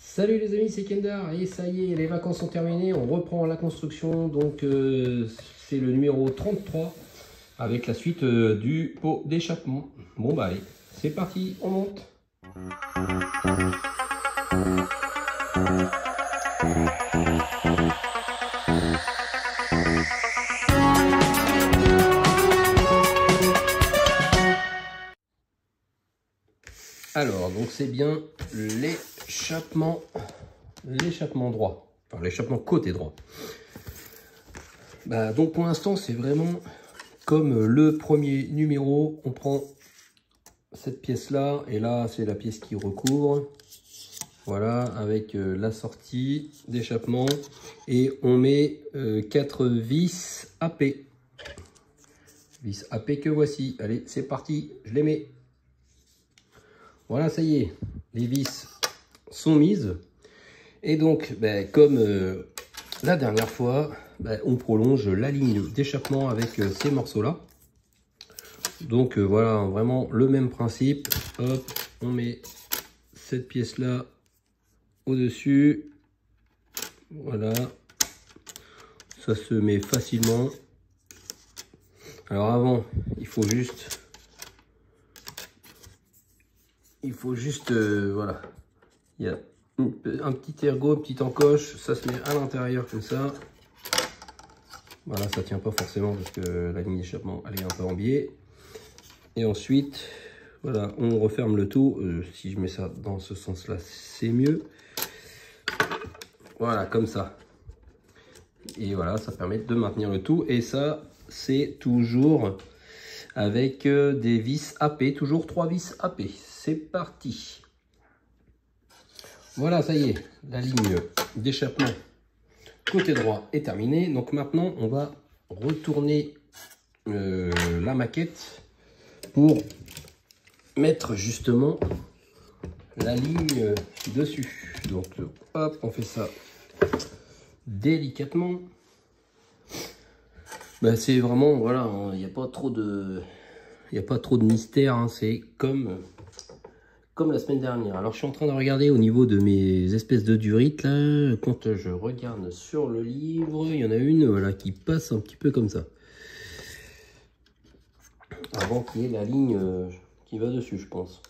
Salut les amis, c'est Kendar et ça y est, les vacances sont terminées, on reprend la construction, donc c'est le numéro 33 avec la suite du pot d'échappement. Bon bah allez, c'est parti, on monte. Alors, donc c'est bien l'échappement droit, enfin l'échappement côté droit. Bah, donc pour l'instant, c'est vraiment comme le premier numéro. On prend cette pièce-là, et là, c'est la pièce qui recouvre. Voilà, avec la sortie d'échappement. Et on met 4 vis AP. Vis AP que voici. Allez, c'est parti, je les mets. Voilà, ça y est, les vis sont mises. Et donc, ben, comme la dernière fois, ben, on prolonge la ligne d'échappement avec ces morceaux-là. Donc voilà, vraiment le même principe. Hop, on met cette pièce-là au-dessus. Voilà, ça se met facilement. Alors avant, il faut juste voilà, il y a un petit ergot, une petite encoche, ça se met à l'intérieur comme ça. Voilà, ça tient pas forcément parce que la ligne d'échappement elle est un peu en biais. Et ensuite, voilà, on referme le tout. Si je mets ça dans ce sens-là, c'est mieux. Voilà, comme ça. Et voilà, ça permet de maintenir le tout. Et ça, c'est toujours avec des vis AP, toujours 3 vis AP. C'est parti. Voilà, ça y est, la ligne d'échappement côté droit est terminée. Donc maintenant, on va retourner la maquette pour mettre justement la ligne dessus. Donc hop, on fait ça délicatement. Ben, c'est vraiment, voilà, il n'y a pas trop de mystère, hein, c'est comme la semaine dernière. Alors je suis en train de regarder au niveau de mes espèces de durites là, quand je regarde sur le livre, il y en a une, voilà, qui passe un petit peu comme ça. Avant qu'il y ait la ligne qui va dessus, je pense.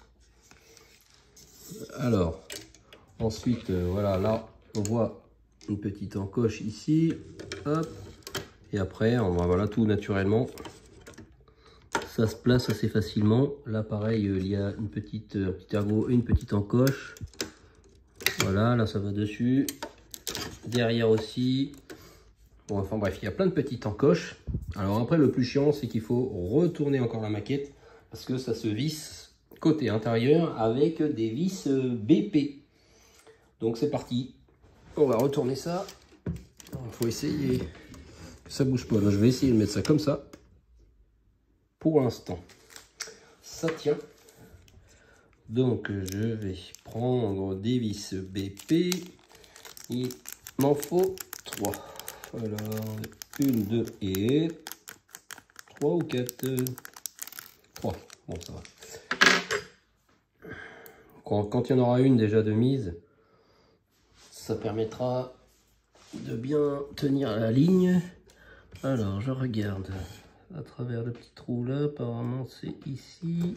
Alors, ensuite, voilà, là, on voit une petite encoche ici, hop, et après, on va, voilà, tout naturellement. Ça se place assez facilement. Là, pareil, il y a un petit ergot et une petite encoche. Voilà, là, ça va dessus. Derrière aussi. Bon, enfin bref, il y a plein de petites encoches. Alors après, le plus chiant, c'est qu'il faut retourner encore la maquette parce que ça se visse côté intérieur avec des vis BP. Donc c'est parti. On va retourner ça. Il faut essayer que ça bouge pas. Là, je vais essayer de mettre ça comme ça. Pour l'instant, ça tient. Donc, je vais prendre des vis BP. Il m'en faut 3. Alors, 1, 2 et 3 ou 4. 3. Bon, ça va. Quand il y en aura une déjà de mise, ça permettra de bien tenir la ligne. Alors, je regarde à travers le petit trou là, apparemment c'est ici.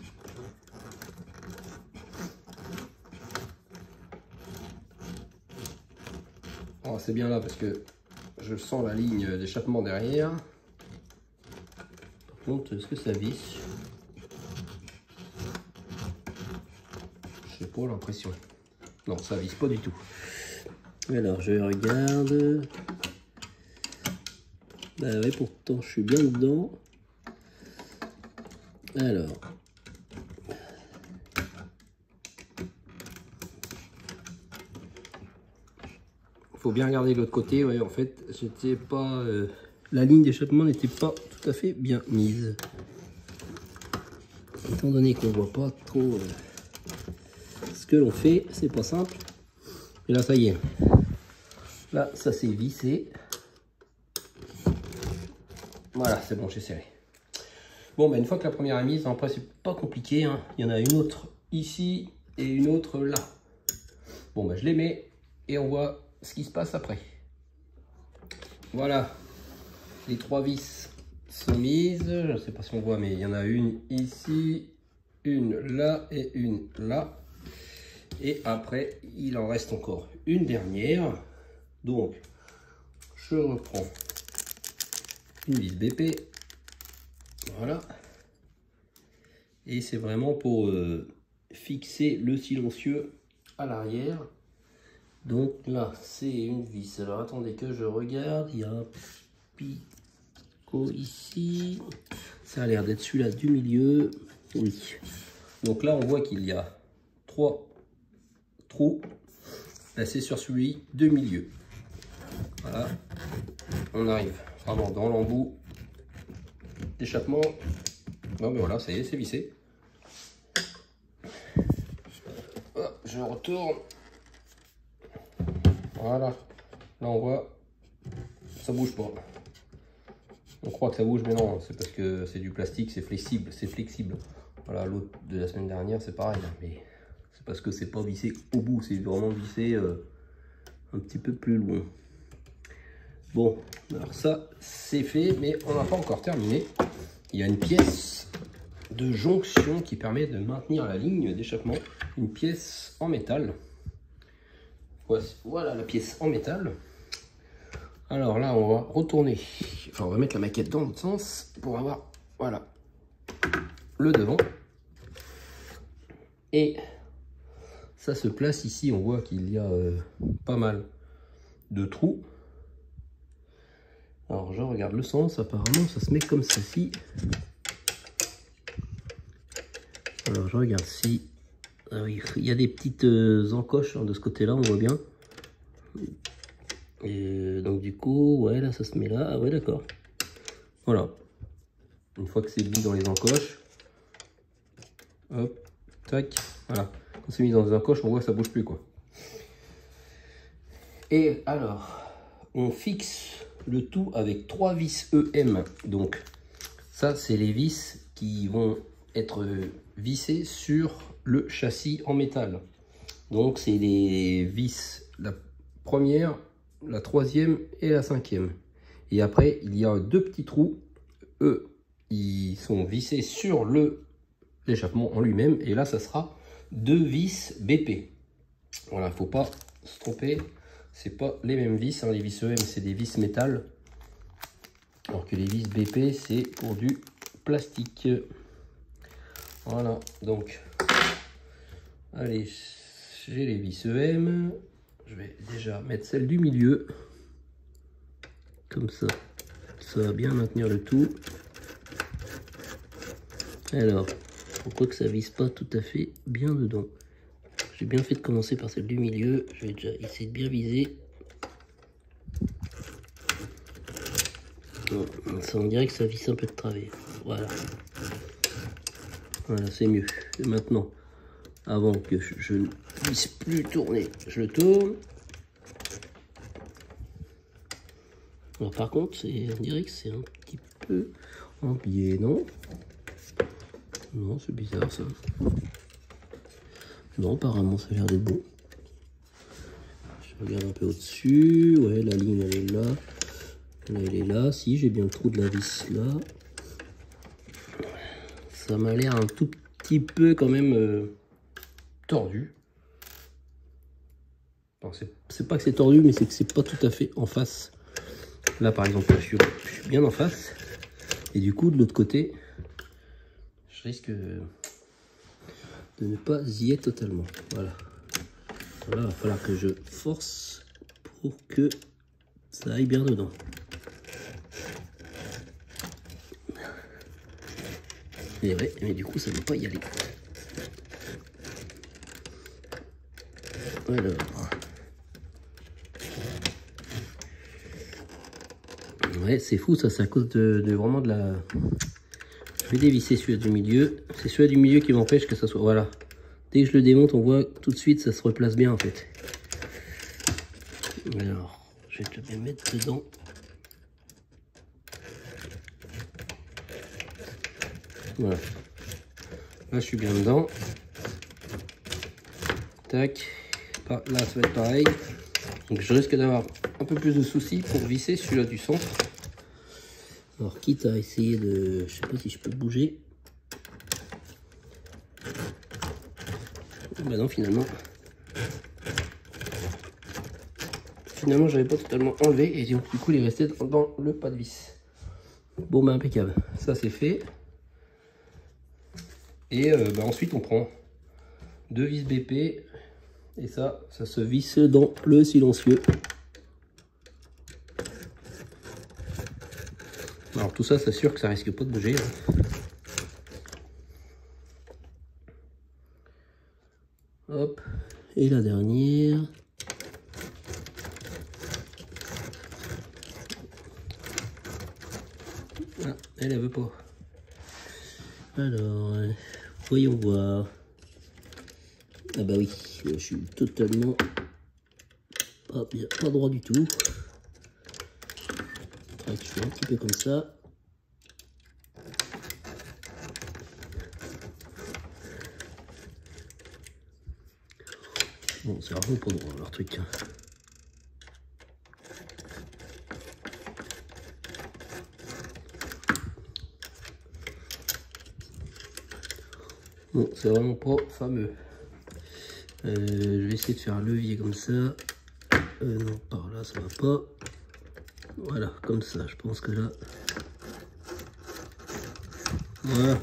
Oh, c'est bien là parce que je sens la ligne d'échappement derrière. Par contre, est-ce que ça visse? J'ai pas l'impression. Non, ça visse pas du tout. Alors je regarde. Bah ouais, pourtant je suis bien dedans. Alors, faut bien regarder l'autre côté. Ouais, en fait, c'était pas la ligne d'échappement n'était pas tout à fait bien mise. Étant donné qu'on voit pas trop ce que l'on fait, c'est pas simple. Et là, ça y est. Là, ça s'est vissé. Voilà, c'est bon, j'ai serré. Bon, bah, une fois que la première est mise, après c'est pas compliqué, hein. Il y en a une autre ici et une autre là. Bon, bah, je les mets et on voit ce qui se passe après. Voilà, les 3 vis sont mises. Je ne sais pas si on voit, mais il y en a une ici, une là et une là. Et après, il en reste encore une dernière. Donc, je reprends une vis BP. Voilà. Et c'est vraiment pour fixer le silencieux à l'arrière. Donc là, c'est une vis. Alors attendez que je regarde. Il y a un picot ici. Ça a l'air d'être celui-là du milieu. Oui. Donc là, on voit qu'il y a 3 trous. Là, c'est sur celui de milieu. Voilà. On arrive vraiment dans l'embout d'échappement. Bon, ben voilà, ça y est, c'est vissé. Hop, je retourne. Voilà. Là, on voit, ça bouge pas. On croit que ça bouge, mais non, c'est parce que c'est du plastique, c'est flexible, c'est flexible. Voilà, l'autre de la semaine dernière, c'est pareil, mais c'est parce que c'est pas vissé au bout, c'est vraiment vissé un petit peu plus loin. Bon, alors ça, c'est fait, mais on n'a pas encore terminé. Il y a une pièce de jonction qui permet de maintenir la ligne d'échappement, une pièce en métal. Voilà la pièce en métal. Alors là, on va retourner, enfin on va mettre la maquette dans l'autre sens pour avoir, voilà, le devant. Et ça se place ici, on voit qu'il y a pas mal de trous. Alors je regarde le sens, apparemment ça se met comme ceci. Alors je regarde si... Ah oui, il y a des petites encoches de ce côté-là, on voit bien. Et donc du coup, ouais, là ça se met là. Ah ouais, d'accord. Voilà. Une fois que c'est mis dans les encoches, hop, tac, voilà. Quand c'est mis dans les encoches, on voit que ça bouge plus, quoi. Et alors, on fixe le tout avec 3 vis EM. Donc ça, c'est les vis qui vont être vissées sur le châssis en métal. Donc c'est les vis, la première, la 3e et la 5e. Et après, il y a 2 petits trous. Eux, ils sont vissés sur l'échappement en lui-même. Et là, ça sera 2 vis BP. Voilà, il ne faut pas se tromper. C'est pas les mêmes vis. Hein. Les vis EM, c'est des vis métal. Alors que les vis BP, c'est pour du plastique. Voilà, donc, allez, j'ai les vis EM. Je vais déjà mettre celle du milieu. Comme ça, ça va bien maintenir le tout. Alors, pourquoi que ça vise pas tout à fait bien dedans? J'ai bien fait de commencer par celle du milieu. Je vais déjà essayer de bien viser. Non, ça, on dirait que ça visse un peu de travers. Voilà. Voilà, c'est mieux. Et maintenant, avant que je ne puisse plus tourner, je le tourne. Alors par contre, on dirait que c'est un petit peu en biais, non? Non, c'est bizarre ça. Non, apparemment ça a l'air d'être bon. Je regarde un peu au-dessus. Ouais, la ligne elle est là. Là, elle est là. Si, j'ai bien le trou de la vis là. Ça m'a l'air un tout petit peu quand même tordu. C'est pas que c'est tordu, mais c'est que c'est pas tout à fait en face. Là par exemple, je suis bien en face. Et du coup, de l'autre côté, je risque de ne pas y être totalement. Voilà. Voilà, il va falloir que je force pour que ça aille bien dedans. Et ouais, mais du coup, ça ne veut pas y aller. Alors. Ouais, c'est fou, ça, c'est à cause de vraiment de la... Je vais dévisser celui-là du milieu. C'est celui-là du milieu qui m'empêche que ça soit... Voilà. Dès que je le démonte, on voit tout de suite, ça se replace bien, en fait. Alors, je vais te bien mettre dedans. Voilà. Là, je suis bien dedans. Tac. Là, ça va être pareil. Donc je risque d'avoir un peu plus de soucis pour visser celui-là du centre. Alors quitte à essayer de... Je sais pas si je peux bouger. Ben non, finalement j'avais pas totalement enlevé et donc du coup il est resté dans le pas de vis. Bon ben impeccable, ça c'est fait. Et ensuite on prend 2 vis BP et ça se visse dans le silencieux. Alors tout ça s'assure que ça risque pas de bouger. Hop, et la dernière. Ah, elle veut pas. Alors, voyons voir. Ah bah oui, je suis totalement pas droit du tout. Je fais un petit peu comme ça. Bon, c'est vraiment pas droit leur truc. Bon, c'est vraiment pas fameux. Je vais essayer de faire un levier comme ça. Non, par là, ça va pas. Voilà, comme ça. Je pense que là... Voilà.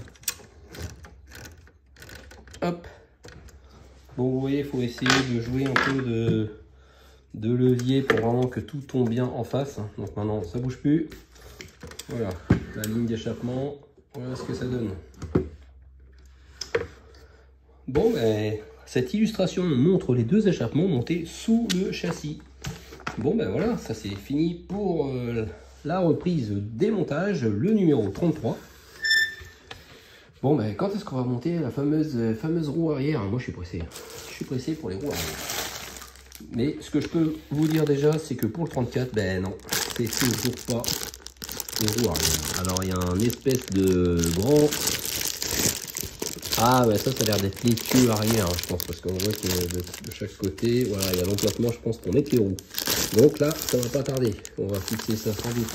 Hop. Bon, vous voyez, il faut essayer de jouer un peu de levier pour vraiment que tout tombe bien en face. Donc maintenant, ça bouge plus. Voilà, la ligne d'échappement. Voilà ce que ça donne. Bon, ben, cette illustration montre les 2 échappements montés sous le châssis. Bon, ben voilà, ça c'est fini pour la reprise démontage, le numéro 33. Bon, ben, quand est-ce qu'on va monter la fameuse roue arrière? Moi, je suis pressé. Je suis pressé pour les roues arrière. Mais ce que je peux vous dire déjà, c'est que pour le 34, ben non, c'est toujours pas les roues arrière. Alors, il y a un espèce de grand... Ah, ben ça a l'air d'être les tuyaux arrière, hein, je pense, parce qu'on voit que de chaque côté, voilà, il y a l'emplacement, je pense, pour mettre les roues. Donc là, ça va pas tarder. On va fixer ça sans doute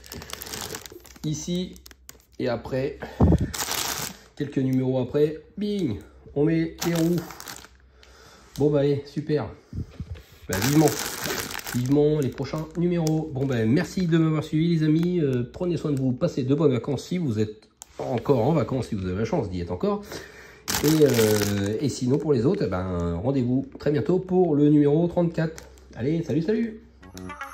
ici, et après... Quelques numéros après, bing, on met les roues. Bon bah allez, super. Bah, vivement les prochains numéros. Bon bah merci de m'avoir suivi les amis. Prenez soin de vous, passez de bonnes vacances si vous êtes encore en vacances, si vous avez la chance d'y être encore. Et sinon pour les autres, ben, rendez-vous très bientôt pour le numéro 34. Allez, salut.